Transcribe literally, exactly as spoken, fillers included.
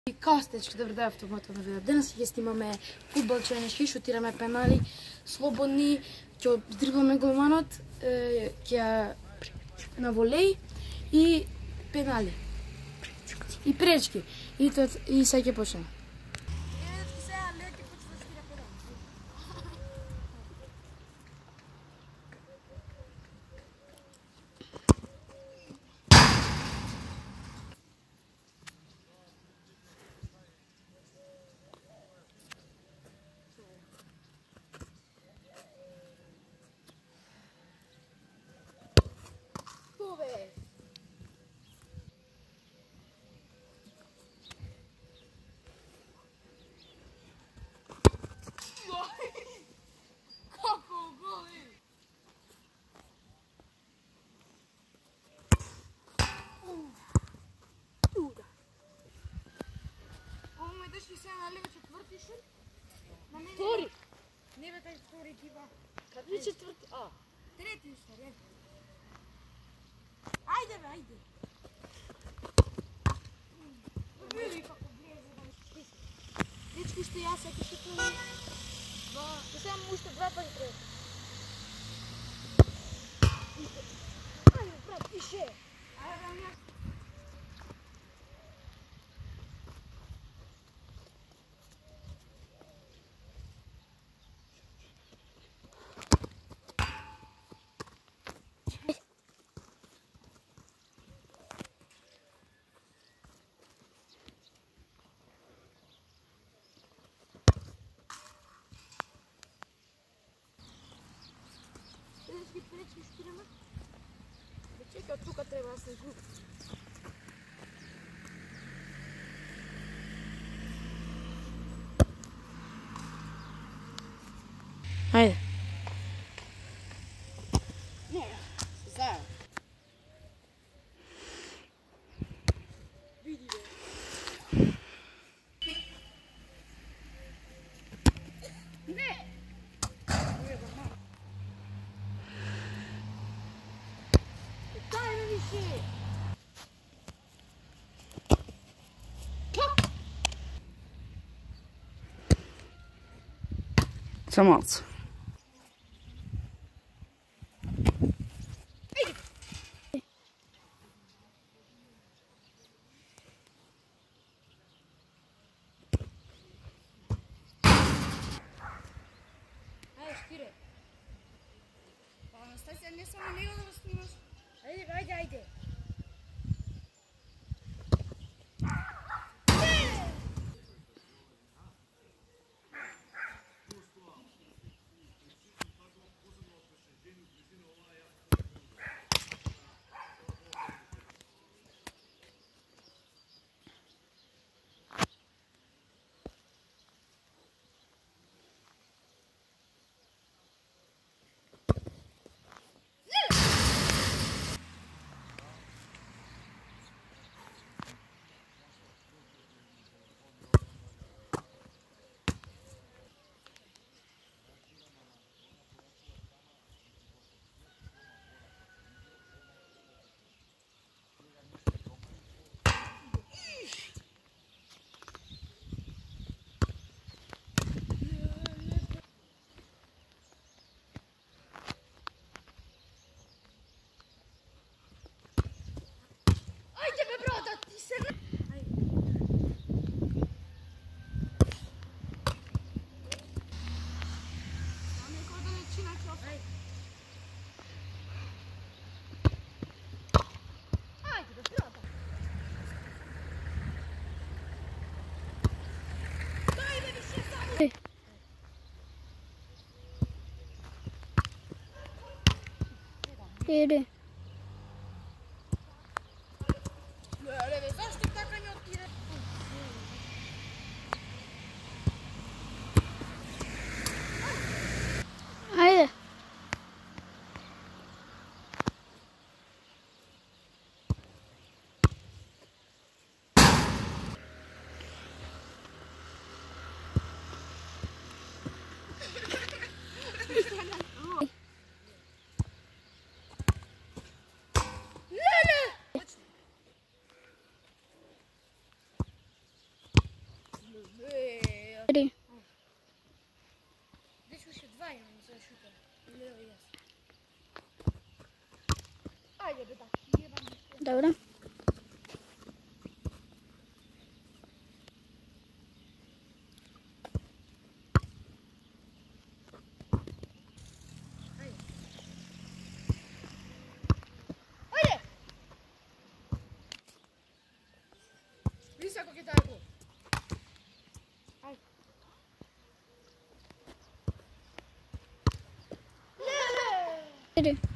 Костечки, добре дојавте в моето видео. Денес ќе снимаме фудбал ченешки, шутираме пенали, слободни, ќе дрибаме голманот, ќе на волеј и пенали. И пречки. И тоа и сега ќе почнеме. Втори! Не бе, тај втори кива. Каде е четврти? А. Трети устари. Ајде бе, ајде. Види како влезе. Дечки, што јас сега ќе шутувам. Два. И сега уште два пати треба. Ајде, брат, пише. Ајде, ја. Пречки, пречки, шутираме. Чекай, од тука треба да се губи. Ајде. Не, заедно. Види бе. Не! Самац. Ајде, штире. Па, Анастасија, не само него да го снимаш. Ајде, ајде, ајде. Иди. Леле, зашто така не откира? Ајде. Tri. Deci uși dva imam za šuta. Ili evo jes. Ajde be tak, jebam nešto. Dobro. Vidi kako je tako. Ajde. Tri.